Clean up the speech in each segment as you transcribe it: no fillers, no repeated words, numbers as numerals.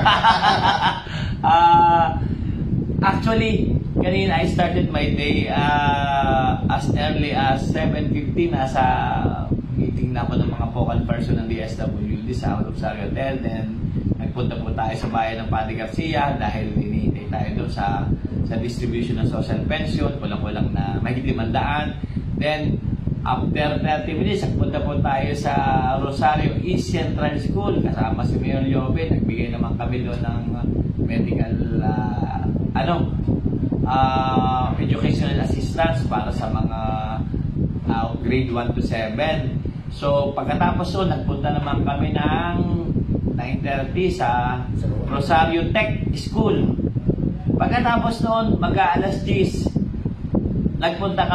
Actually, kanina I started my day as early as 7:15. Nasa meeting na ako ng mga focal person ng DSWD sa Rosario Hotel. Then, nagpunta po tayo sa bayan ng Padre Garcia dahil hinihintay tayo doon sa distribution ng social pension. Kulang-kulang na mahigit 500. Then, after 30 minutes, nagpunta po tayo sa Rosario East Central School. Kasama si Mayor Jobe. Nagbigay naman kami doon ng medical educational assistance para sa mga grade 1 to 7. So, pagkatapos doon, nagpunta naman kami ng 9:30 sa Rosario Tech School. Pagkatapos noon, mag-aalas 10, nagpunta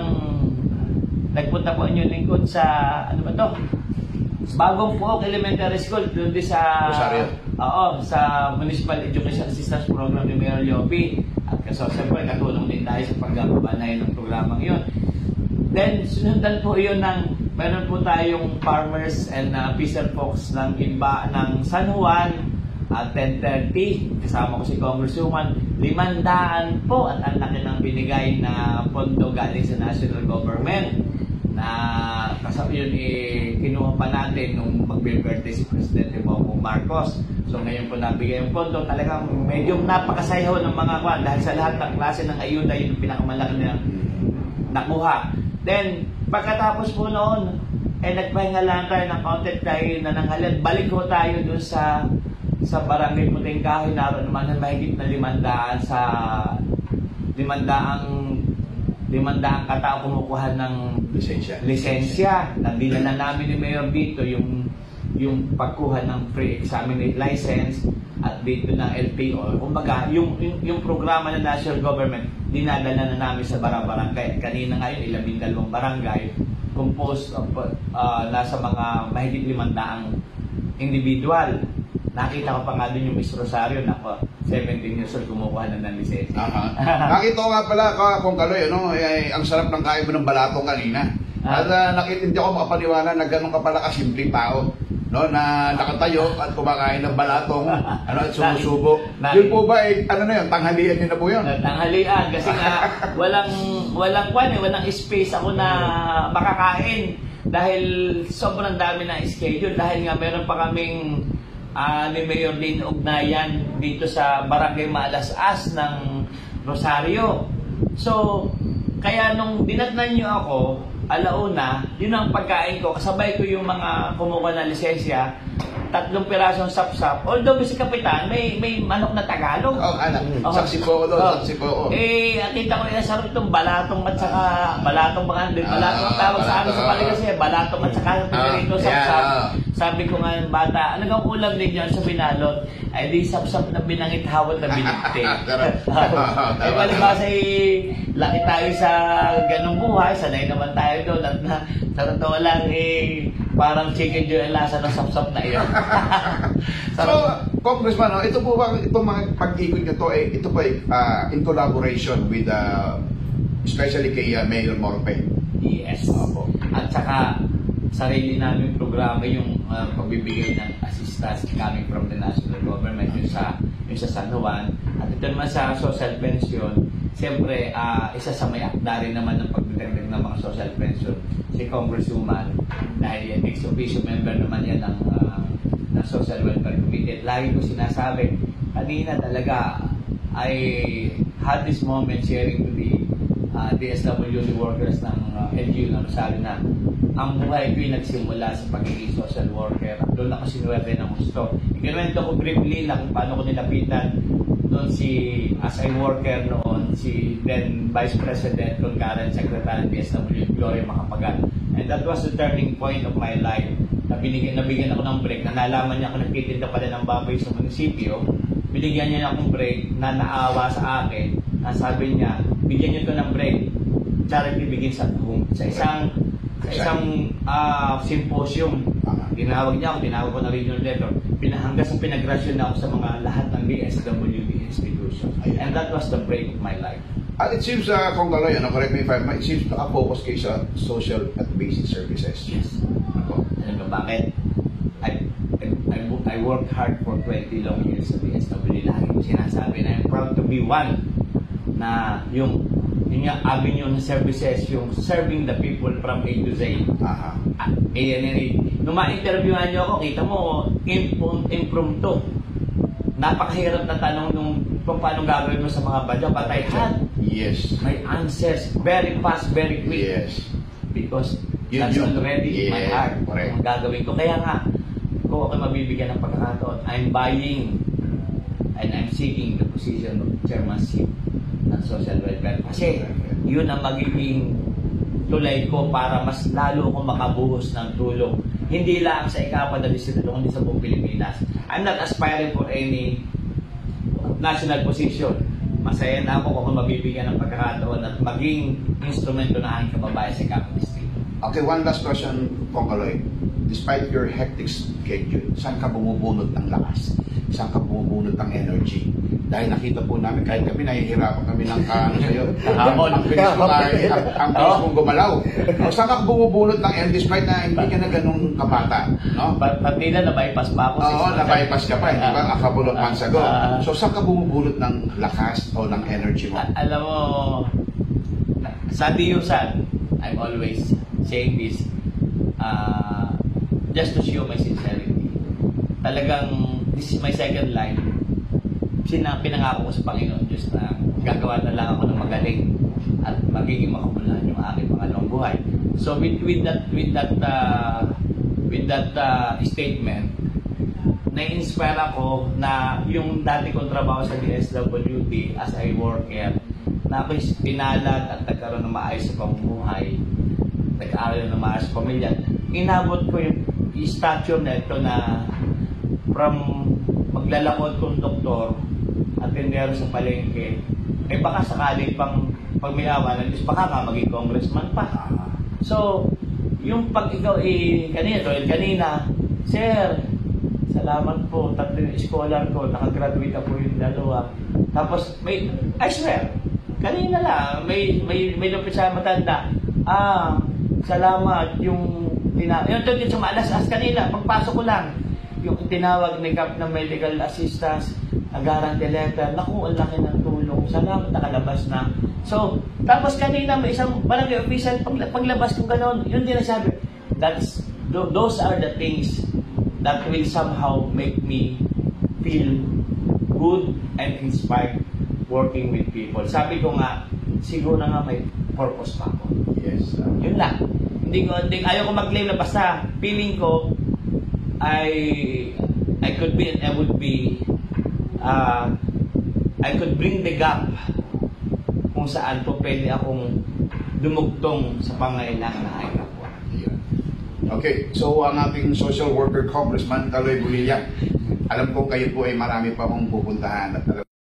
po yung lingkod sa, ano ba to? Bagong Pook Elementary School, doon din sa Rosario. Oo, sa Municipal Education Assistance Program ni Mayor Yopi. At siyempre, katulong din tayo sa paggabanay ng programang yun. Then, sunundan po yun meron po tayong farmers and fisher folks ng San Juan at 10:30. Kasama ko si Congresswoman. 500 po at ang laki ng binigay na pondo galing sa national government. Na kasama yun kinuha pa natin nung mag-birthday si Presidente Bongbong Marcos. So ngayon po nabigay yung pondo. Talagang medyo napakasayaw ng mga kwan dahil sa lahat ng klase ng ayuda yun yung pinakamalaki na nakuha. Then pagkatapos po noon nagpahinga lang tayo ng content tayo na nanghalad. Balik ko tayo dun sa Barangay Puting Kahoy. Naroon naman na mahigit na 500 katao kumukuha ng lisensya. Nandila na namin ni Mayor dito yung pagkuha ng free examinate license at dito ng LTO. Kumbaga, yung programa ng national government, dinadala na namin sa barangay. Kanina ngayon, 12 barangay, composed of nasa mga mahigit 500 individual. Nakita ko pa nga din yung Miss Rosario na 17 years old kumukuha na ng lisensya. Nakita ko nga pala kung Kaloy, ang sarap ng kain mo ng balatong kanina. At hindi ako makapaniwala na gano'n ka pala kasimpleng tao. No, na nakatayo at kumakain ng balatong at sumusubo. Yun po ba, tanghalian niyo na po yun? Tanghalian, kasi nga walang space ako na makakain dahil sobrang dami na schedule. Dahil nga meron pa kaming ni Mayor Lynn ugnayan dito sa Barangay Malasas ng Rosario. So, kaya nung dinatnan nyo ako, alauna, yun ang pagkain ko. Kasabay ko yung mga kumuha na lisensya, 3 pirasong sapsap. Although, si Kapitan, may manok na Tagalog. Saksi po ako doon, saksi po ako. Nakita ko yung sarap itong balatong at saka, balatong ang tawag sa amin sa Paligasya, balatong at saka pinarito sapsap. Sabi ko nga yung bata, ano ang ulam din yan sa binalot? Ay di sapsap na binangit hawat na binigte. Palibasa laki tayo sa ganung buhay, sanay naman tayo doon at sa totoo lang parang chicken joy ang lasa ng sapsap na iyon. So, Congressman, ito po ba, itong mga pag-ikot nyo to, ito po in collaboration with, especially kay Mayor Morpe? Yes. At saka, sarili namin programa yung pagbibigay ng assistance coming from the national government yung sa San Juan. At ito naman sa social pension, siyempre, isa sa may akda rin naman ng pagdagdag ng mga social pension si Congresswoman dahil yan, ex-officio member naman yan ng Social Welfare Committee. Lagi ko sinasabi, kanina talaga I had this moment sharing to the DSWD workers ng LGU ng Rosario na ang buhay ko yung nagsimula sa pagiging social worker. Doon ako sinuwerte ng gusto. Ikinuwento ko briefly lang paano ko nilapitan doon as a worker noon, si then Vice President, concurrent Secretary ng DSWD, Gloria Macapagal. And that was the turning point of my life. Nabigyan ako ng break, na nalaman niya ako nagtitinda pala ng baboy sa munisipyo. Binigyan niya akong break na naawa sa akin. Sabi niya, bigyan niyo to ng break. Charity begins at home. Sa isang symposium. Tinawag ko na regional letter. Hanggang sa pinagrasyon na ako sa mga lahat ng DSWD institutions. And that was the break of my life. At it seems, kung Kaloy, correct me if I'm wrong, it seems focus kayo sa social at basic services. Yes. Alam mo bakit? I worked hard for 20 long years sa DSWD. Lagi ko sinasabi na I'm proud to be one na yung avenue ng services, yung serving the people from A to Z. Nung ma-interviewhan nyo ako, kita mo, impromptu. Napakahirap na tanong nung kung paano gagawin mo sa mga badya, but I had my answers very fast, very quick. Yes. Because that's already my heart. Ang gagawin ko. Kaya nga, kung ako mabibigyan ng pagkakataon, I'm buying and I'm seeking the position of chairmanship ng social welfare. Kasi yun ang magiging tulay ko para mas lalo akong makabuhos ng tulong. Hindi lang sa ika-12, kundi sa buong Pilipinas. I'm not aspiring for any national position. Masaya na ako kung mabibigyan ng pagkakataon at maging instrumento na aking kababayan sa ika-12. Okay, one last question, Kong Kaloy. Despite your hectic schedule, saan ka bumubunot ng lakas? Saan ka bumubunot ng energy? Dahil nakita po namin, kahit kami nahihirapan kami ng sa'yo. Ang bilis mong gumalaw. Saan ka bumubunot ng energy despite na hindi ka na ganun kabata? No? Pati na na-bypass pa ako. Oo, na-bypass ka pa. Hindi ba? A couple of months ago. So, saan ka bumubunot ng lakas o ng energy mo? Alam mo, sa Diyusan, I'm always saying this, just to show my sincerity. Talagang, this is my second life. Pinangako ko sa Panginoon Diyos na gagawa na lang ako ng magaling at magiging makabuluhan yung aking pangalawang buhay. So with that statement, na-inspire ako na yung dati kong trabaho sa DSWD as I work here, na ako'y pinalad at nagkaroon ng maayos sa pamumuhay, nag-aaral ng maayos sa pamilya. Inabot ko yung stature na ito na from maglalakad kong doktor at tindero sa palengke, baka sakali pang pag may awa ng Diyos, baka nga maging congressman pa. So, yung pag ikaw kanina, Sir, salamat po, 3 scholar ko, nakagraduate ako yung 2. Tapos, I swear, kanina lang, may lupit sa matanda, salamat, yung sa maalas-as kanina, pagpasok ko lang, yung tinawag ni Cap ng medical assistance, guarantee letter, naku, ang laki ng tulong, salamat, nakalabas na. So, tapos kanina may isang barangay official, paglabas ko gano'n, yun din nasabi, those are the things that will somehow make me feel good and inspired working with people. Sabi ko nga, siguro nga may purpose pa ako. Yes. Yun lang. Ayaw ko mag-claim na basta feeling ko I could be and I would be I could bring the gap kung saan po pwede akong dumugtong sa pangailangan ng aking kapwa. Okay, so ang ating social worker Congressman Kaloy Bonilla, alam ko kayo po ay marami pa akong pupuntahan at